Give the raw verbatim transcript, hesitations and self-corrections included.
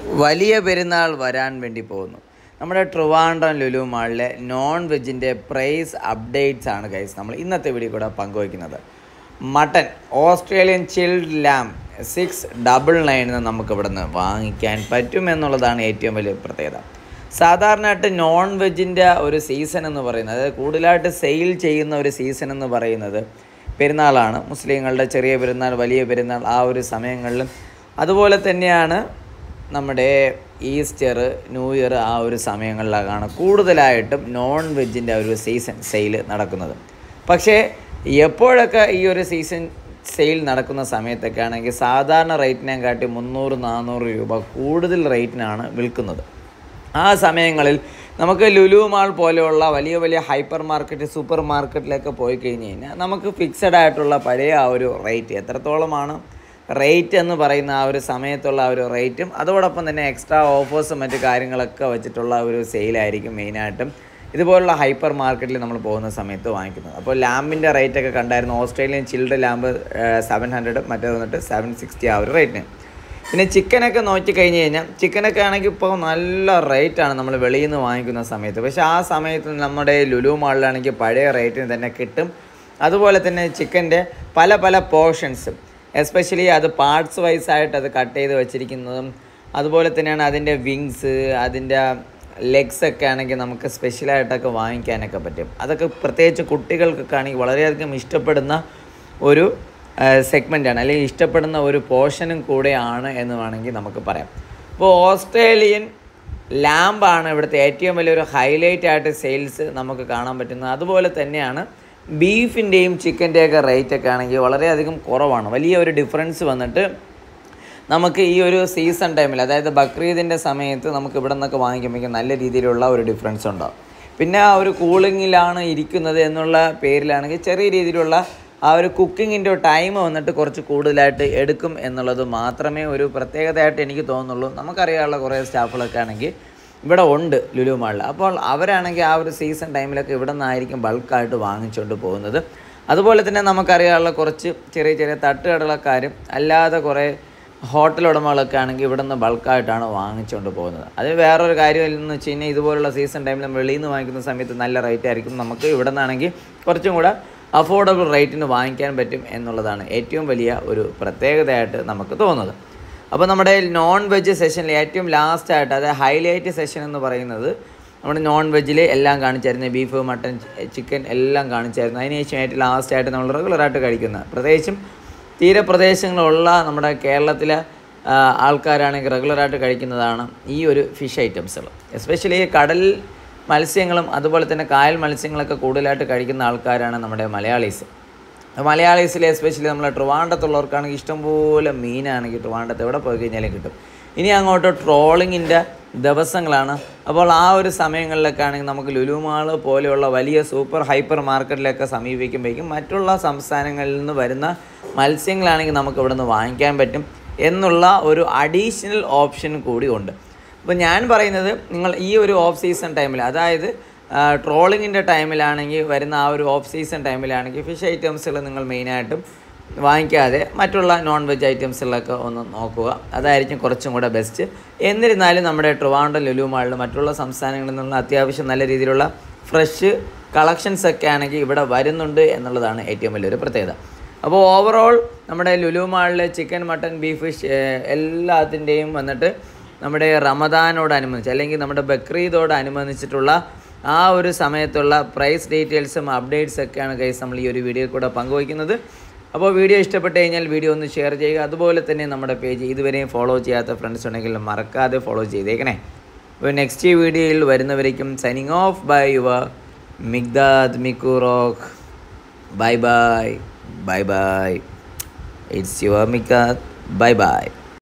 വലിയ പെരുന്നാൾ വരാൻ വേണ്ടി പോകുന്നു. നമ്മുടെ ട്രിവാൻഡ്രം ലുലു മാളിലെ നോൺ വെജിൻ്റെ പ്രൈസ് അപ്ഡേറ്റ്സ് ആണ് ഗൈസ് നമ്മൾ ഇന്നത്തെ വീഡിയോ കൂടെ പങ്കുവയ്ക്കുന്നത്. Mutton Australian chilled lamb six double നയനിന് നമുക്ക് ഇവിടെ നിന്ന് വാങ്ങിക്കാൻ പറ്റുമെന്നുള്ളതാണ് ഏറ്റവും വലിയ പ്രത്യേകത. സാധാരണയായിട്ട് നോൺ വെജിൻ്റെ ഒരു സീസൺ എന്ന് പറയുന്നത്, അതായത് കൂടുതലായിട്ട് സെയിൽ ചെയ്യുന്ന ഒരു സീസൺ എന്ന് പറയുന്നത് പെരുന്നാളാണ്. മുസ്ലിങ്ങളുടെ ചെറിയ പെരുന്നാൾ, വലിയ പെരുന്നാൾ, ആ ഒരു സമയങ്ങളിലും അതുപോലെ തന്നെയാണ് നമ്മുടെ ഈസ്റ്റർ, ന്യൂ ഇയർ, ആ ഒരു സമയങ്ങളിലാണ് കൂടുതലായിട്ടും നോൺ വെജിൻ്റെ ഒരു സീസൺ സെയിൽ നടക്കുന്നത്. പക്ഷേ എപ്പോഴൊക്കെ ഈ ഒരു സീസൺ സെയിൽ നടക്കുന്ന സമയത്തൊക്കെ ആണെങ്കിൽ സാധാരണ റേറ്റിനെ കാട്ടി മുന്നൂറ് നാനൂറ് രൂപ കൂടുതൽ റേറ്റിനാണ് വിൽക്കുന്നത്. ആ സമയങ്ങളിൽ നമുക്ക് ലുലു മാൾ പോലെയുള്ള വലിയ വലിയ ഹൈപ്പർ മാർക്കറ്റ്, സൂപ്പർ മാർക്കറ്റിലൊക്കെ പോയി കഴിഞ്ഞ് കഴിഞ്ഞാൽ നമുക്ക് ഫിക്സഡ് ആയിട്ടുള്ള പഴയ ആ ഒരു റേറ്റ് എത്രത്തോളമാണ് റേറ്റ് എന്ന് പറയുന്ന ആ ഒരു സമയത്തുള്ള ആ ഒരു റേറ്റും അതോടൊപ്പം തന്നെ എക്സ്ട്രാ ഓഫേഴ്സും മറ്റു കാര്യങ്ങളൊക്കെ വെച്ചിട്ടുള്ള ഒരു സെയിലായിരിക്കും മെയിനായിട്ടും ഇതുപോലുള്ള ഹൈപ്പർ മാർക്കറ്റിൽ നമ്മൾ പോകുന്ന സമയത്ത് വാങ്ങിക്കുന്നത്. അപ്പോൾ ലാമ്പിൻ്റെ റേറ്റൊക്കെ കണ്ടായിരുന്നു. Australian chilled lamb seven hundred, മറ്റേ വന്നിട്ട് സെവൻ സിക്സ്റ്റി ആ ഒരു റേറ്റിന്. പിന്നെ ചിക്കനൊക്കെ നോക്കി കഴിഞ്ഞ് കഴിഞ്ഞാൽ ചിക്കനൊക്കെ ആണെങ്കിൽ ഇപ്പോൾ നല്ല റേറ്റാണ് നമ്മൾ വെളിയിൽ നിന്ന് വാങ്ങിക്കുന്ന സമയത്ത്. പക്ഷേ ആ സമയത്ത് നമ്മുടെ ലുലു മാളിലാണെങ്കിൽ പഴയ റേറ്റിന് തന്നെ കിട്ടും. അതുപോലെ തന്നെ ചിക്കൻ്റെ പല പല പോർഷൻസും, എസ്പെഷ്യലി അത് പാർട്സ് വൈസ് ആയിട്ട് അത് കട്ട് ചെയ്ത് വെച്ചിരിക്കുന്നതും അതുപോലെ തന്നെയാണ് അതിൻ്റെ വിങ്സ്, അതിൻ്റെ ലെഗ്സ് ഒക്കെ ആണെങ്കിൽ നമുക്ക് സ്പെഷ്യലായിട്ടൊക്കെ വാങ്ങിക്കാനൊക്കെ പറ്റും. അതൊക്കെ പ്രത്യേകിച്ച് കുട്ടികൾക്കൊക്കെ ആണെങ്കിൽ വളരെയധികം ഇഷ്ടപ്പെടുന്ന ഒരു സെഗ്മെൻറ്റാണ്, അല്ലെങ്കിൽ ഇഷ്ടപ്പെടുന്ന ഒരു പോർഷനും കൂടെയാണ് എന്ന് വേണമെങ്കിൽ നമുക്ക് പറയാം. അപ്പോൾ ഓസ്ട്രേലിയൻ ലാമ്പാണ് ഇവിടുത്തെ ഏറ്റവും വലിയൊരു ഹൈലൈറ്റ് ആയിട്ട് സെയിൽസ് നമുക്ക് കാണാൻ പറ്റുന്നത്. അതുപോലെ തന്നെയാണ് ബീഫിൻ്റെയും ചിക്കൻ്റെയൊക്കെ റേറ്റൊക്കെ ആണെങ്കിൽ വളരെയധികം കുറവാണ്. വലിയ ഒരു ഡിഫറൻസ് വന്നിട്ട് നമുക്ക് ഈ ഒരു സീസൺ ടൈമിൽ, അതായത് ബക്രീദിൻ്റെ സമയത്ത് നമുക്ക് ഇവിടെ നിന്നൊക്കെ വാങ്ങിക്കുമ്പോൾ നല്ല രീതിയിലുള്ള ഒരു ഡിഫറൻസ് ഉണ്ടാവും. പിന്നെ ആ ഒരു കൂളിങ്ങിലാണ് ഇരിക്കുന്നത് എന്നുള്ള പേരിലാണെങ്കിൽ ചെറിയ രീതിയിലുള്ള ആ ഒരു കുക്കിങ്ങിൻ്റെ ടൈം വന്നിട്ട് കുറച്ച് കൂടുതലായിട്ട് എടുക്കും എന്നുള്ളത് മാത്രമേ ഒരു പ്രത്യേകതയായിട്ട് എനിക്ക് തോന്നുന്നുള്ളൂ. നമുക്കറിയാനുള്ള കുറേ സ്റ്റാഫുകളൊക്കെ ആണെങ്കിൽ ഇവിടെ ഉണ്ട് ലുലു മാളിൽ. അപ്പോൾ അവരാണെങ്കിൽ ആ ഒരു സീസൺ ടൈമിലൊക്കെ ഇവിടെ നിന്നായിരിക്കും ബൾക്കായിട്ട് വാങ്ങിച്ചുകൊണ്ട് പോകുന്നത്. അതുപോലെ തന്നെ നമുക്കറിയാനുള്ള കുറച്ച് ചെറിയ ചെറിയ തട്ടുകടലക്കാരും അല്ലാതെ കുറേ ഹോട്ടൽ ഉടമകളൊക്കെ ആണെങ്കിൽ ഇവിടെ നിന്ന് ബൾക്കായിട്ടാണ് വാങ്ങിച്ചുകൊണ്ട് പോകുന്നത്. അത് വേറൊരു കാര്യം എന്ന് വെച്ച് കഴിഞ്ഞാൽ ഇതുപോലുള്ള സീസൺ ടൈമിൽ നമ്മൾ വെളിയിൽ നിന്ന് വാങ്ങിക്കുന്ന സമയത്ത് നല്ല റേറ്റ് ആയിരിക്കും. നമുക്ക് ഇവിടെ നിന്നാണെങ്കിൽ കുറച്ചും കൂടെ അഫോർഡബിൾ റേറ്റിന് വാങ്ങിക്കാൻ പറ്റും എന്നുള്ളതാണ് ഏറ്റവും വലിയ ഒരു പ്രത്യേകതയായിട്ട് നമുക്ക് തോന്നുന്നത്. അപ്പോൾ നമ്മുടെ നോൺ വെജ് സെഷനിൽ ഏറ്റവും ലാസ്റ്റായിട്ട്, അതായത് ഹൈലൈറ്റ് സെഷൻ എന്ന് പറയുന്നത് നമ്മുടെ നോൺ വെജിൽ എല്ലാം കാണിച്ചായിരുന്നു. ബീഫ്, മട്ടൻ, ചിക്കൻ എല്ലാം കാണിച്ചായിരുന്നു. അതിനുശേഷം ഏറ്റവും ലാസ്റ്റായിട്ട് നമ്മൾ റെഗുലറായിട്ട് കഴിക്കുന്നത്, പ്രത്യേകിച്ചും തീരപ്രദേശങ്ങളുള്ള നമ്മുടെ കേരളത്തിലെ ആൾക്കാരാണെങ്കിൽ റെഗുലറായിട്ട് കഴിക്കുന്നതാണ് ഈ ഒരു ഫിഷ് ഐറ്റംസുകൾ. എസ്പെഷ്യലി കടൽ മത്സ്യങ്ങളും അതുപോലെ തന്നെ കായൽ മത്സ്യങ്ങളൊക്കെ കൂടുതലായിട്ട് കഴിക്കുന്ന ആൾക്കാരാണ് നമ്മുടെ മലയാളീസ്. മലയാളീസിൽ എസ്പെഷ്യലി നമ്മളെ ട്രിവാൻഡ്രത്തുള്ളവർക്കാണെങ്കിൽ ഇഷ്ടംപോലെ മീനാണെങ്കിൽ ട്രിവാൻഡ്രത്ത് എവിടെ പോയി കഴിഞ്ഞാലും കിട്ടും. ഇനി അങ്ങോട്ട് ട്രോളിങ്ങിൻ്റെ ദിവസങ്ങളാണ്. അപ്പോൾ ആ ഒരു സമയങ്ങളിലൊക്കെ ആണെങ്കിൽ നമുക്ക് ലുലു മാൾ പോലെയുള്ള വലിയ സൂപ്പർ ഹൈപ്പർ മാർക്കറ്റിലൊക്കെ സമീപിക്കുമ്പോഴേക്കും മറ്റുള്ള സംസ്ഥാനങ്ങളിൽ നിന്ന് വരുന്ന മത്സ്യങ്ങളാണെങ്കിൽ നമുക്ക് ഇവിടെ നിന്ന് വാങ്ങിക്കാൻ പറ്റും എന്നുള്ള ഒരു അഡീഷണൽ ഓപ്ഷൻ കൂടി ഉണ്ട്. അപ്പോൾ ഞാൻ പറയുന്നത്, നിങ്ങൾ ഈ ഒരു ഓഫ് സീസൺ ടൈമിൽ, അതായത് ട്രോളിങ്ങിൻ്റെ ടൈമിലാണെങ്കിൽ വരുന്ന ആ ഒരു ഓഫ് സീസൺ ടൈമിലാണെങ്കിൽ ഫിഷ് ഐറ്റംസുകൾ നിങ്ങൾ മെയിനായിട്ടും വാങ്ങിക്കാതെ മറ്റുള്ള നോൺ വെജ് ഐറ്റംസുകളൊക്കെ ഒന്ന് നോക്കുക. അതായിരിക്കും കുറച്ചും കൂടെ ബെസ്റ്റ്. എന്നിരുന്നാലും നമ്മുടെ ട്രിവാൻഡ്രം ലുലു മാളിൽ മറ്റുള്ള സംസ്ഥാനങ്ങളിൽ നിന്നുള്ള അത്യാവശ്യം നല്ല രീതിയിലുള്ള ഫ്രഷ് കളക്ഷൻസ് ഒക്കെ ആണെങ്കിൽ ഇവിടെ വരുന്നുണ്ട് എന്നുള്ളതാണ് ഏറ്റവും വലിയൊരു പ്രത്യേകത. അപ്പോൾ ഓവറോൾ നമ്മുടെ ലുലു മാളിലെ ചിക്കൻ, മട്ടൻ, ബീഫ് എല്ലാത്തിൻ്റെയും വന്നിട്ട് നമ്മുടെ റമദാനോടനുബന്ധിച്ച് അല്ലെങ്കിൽ നമ്മുടെ ബക്രീദോടനുബന്ധിച്ചിട്ടുള്ള ആ ഒരു സമയത്തുള്ള പ്രൈസ് ഡീറ്റെയിൽസും അപ്ഡേറ്റ്സ് ഒക്കെയാണ് ഗൈസ് നമ്മൾ ഈ ഒരു വീഡിയോയിൽ കൂടെ പങ്കുവയ്ക്കുന്നത്. അപ്പോൾ വീഡിയോ ഇഷ്ടപ്പെട്ട് കഴിഞ്ഞാൽ വീഡിയോ ഒന്ന് ഷെയർ ചെയ്യുക. അതുപോലെ തന്നെ നമ്മുടെ പേജ് ഇതുവരെയും ഫോളോ ചെയ്യാത്ത ഫ്രണ്ട്സ് ഉണ്ടെങ്കിൽ മറക്കാതെ ഫോളോ ചെയ്തേക്കണേ. അപ്പോൾ നെക്സ്റ്റ് വീഡിയോയിൽ വരുന്നവരേക്കും signing off bye your Migdad മിക്കുറോക്ക്. Bye bye bye bye. It's your Migdad. Bye by.